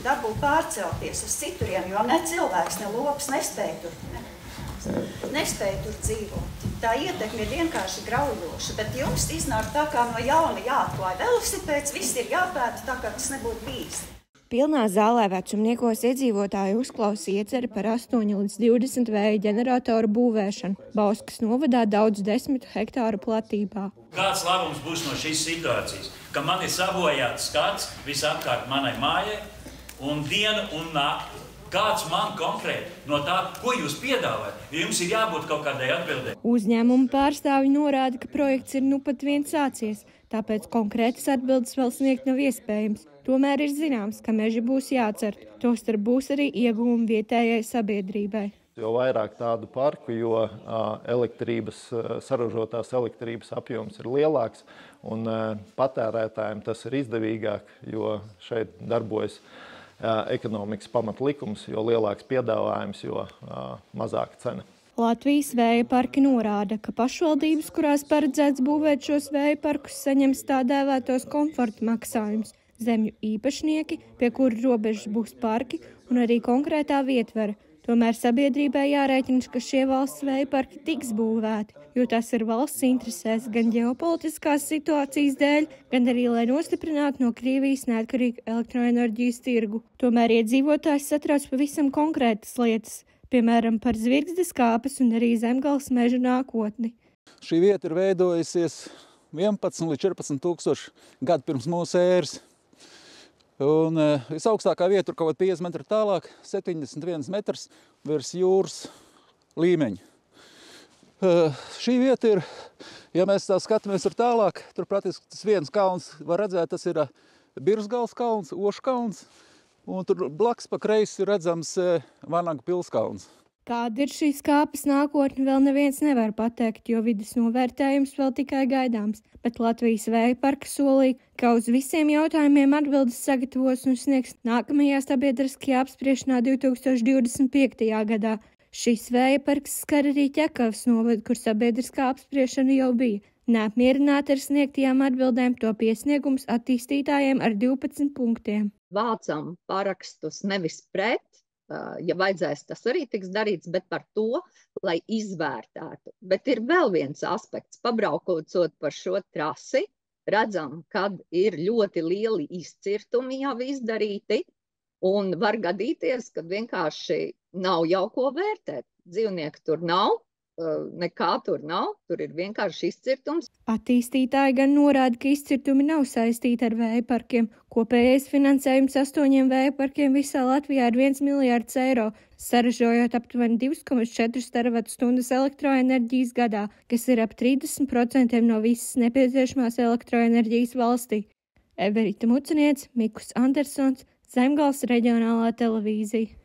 dabū pārcelties uz cituriem, jo ne cilvēks, ne lops nespēja tur dzīvot. Tā ietekme ir vienkārši graujoša, bet jums iznāk tā kā no jauna jāatklāj velosipēds, viss ir jāpēta tā, kā tas nebūtu bijis. Pilnā zālē vecumniekos iedzīvotāji uzklausīja ieceri par 8 līdz 20 vēja ģeneratoru būvēšanu Bauskas novadā daudz 10 hektāru platībā. Kāds labums būs no šīs situācijas, ka man ir sabojāts skats visapkārt manai mājai un dienu un nakti? Kāds man konkrēti no tā, ko jūs piedāvājat, jo jums ir jābūt kaut kādai atbildē? Uzņēmuma pārstāvji norāda, ka projekts ir nu pat vien sācies, tāpēc konkrētas atbildes vēl sniegt nav iespējams. Tomēr ir zināms, ka meži būs jācer, tostarp būs arī ieguvumi vietējai sabiedrībai. Jo vairāk tādu parku, jo saražotās elektrības apjoms ir lielāks un patērētājiem tas ir izdevīgāk, jo šeit darbojas ekonomikas pamatlikums, jo lielāks piedāvājums, jo mazāka cena. Latvijas vēja parki norāda, ka pašvaldības, kurās paredzēts būvēt šos vēja parkus, saņems tā dēvētos komforta maksājumus. Zemju īpašnieki, pie kuru robežas būs parki un arī konkrētā vietvara. Tomēr sabiedrībai jārēķina, ka šie valsts vēja parki tiks būvēti, jo tas ir valsts interesēs gan ģeopolitiskās situācijas dēļ, gan arī, lai nostiprinātu no Krievijas neatkarīgu elektroenerģijas tirgu. Tomēr iedzīvotājs satrauc pavisam konkrētas lietas, piemēram, par Zvirgzdes kāpes un arī Zemgales meža nākotni. Šī vieta ir veidojusies 11 līdz 14 tūkstoši gadu pirms mūsu ēras. Un visaugstākā vieta tur kaut 50 metri tālāk, 71 metrs virs jūras līmeņa. Šī vieta ir, ja mēs tā skatāmies tur tālāk, tur praktiski tas viens kalns, var redzēt, tas ir Birzgales kalns, Oškalns, un tur blakus pa kreisi ir redzams Vanagu pilskalns. Kāda ir šīs kāpes nākotne, vēl neviens nevar pateikt, jo vides novērtējums vēl tikai gaidāms, bet Latvijas vēja parka solīja, ka uz visiem jautājumiem atbildes sagatavos un sniegs nākamajā sabiedriskajā apspriešanā 2025. gadā. Šis vēja parks skar arī Ķekavas novadu, kur sabiedriskā apspriešana jau bija. Neapmierināti ar sniegtajām atbildēm to piesniegums attīstītājiem ar 12 punktiem. Vācam parakstus nevis pret, ja vajadzēs, tas arī tiks darīts, bet par to, lai izvērtētu. Bet ir vēl viens aspekts, pabraukot par šo trasi, redzam, kad ir ļoti lieli izcirtumi jau izdarīti, un var gadīties, ka vienkārši nav jau ko vērtēt. Dzīvnieki tur nav, nekā tur nav, tur ir vienkārši izcirtums. Attīstītāji gan norāda, ka izcirtumi nav saistīti ar vēja parkiem. Kopējais finansējums 8 vēja parkiem visā Latvijā ir 1 miljards eiro, saražojot aptuveni 2,4 teravattstundas elektroenerģijas gadā, kas ir ap 30% no visas nepieciešamās elektroenerģijas valstī. Everita Muciniec, Mikus Andersons, Zemgales reģionālā televīzija.